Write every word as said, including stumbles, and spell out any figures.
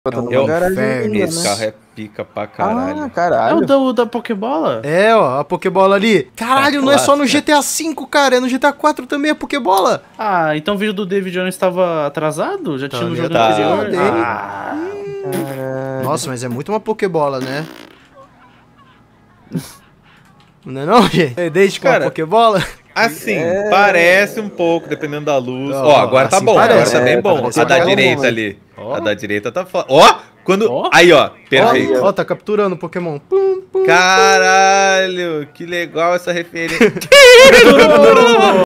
Eu tô numa Eu- garagem inferno ainda, Esse né? carro é pica pra caralho. Ah, É caralho. o da, o da Pokébola? É, ó, a Pokébola ali. Caralho, Ah, não é só no clássica. G T A cinco, cara, é no G T A quatro também a Pokébola. Ah, então o vídeo do David Jones estava atrasado? Já tinha no Tá jogo tá. anterior? Dele. Ah, Caralho. Nossa, mas é muito uma Pokébola, né? Não é não, gente? É desde com a Cara, Pokébola? Assim, É. parece um pouco, dependendo da luz. Ó, Ó, agora tá assim bom, parece. agora tá bem É, bom. parece A da pra direita caramba. ali. Ó. A da direita tá foda. Ó, quando... Ó. Aí, ó, perfeito. Ó, ó, tá capturando o Pokémon. Pum, pum. Caralho, que legal essa referência.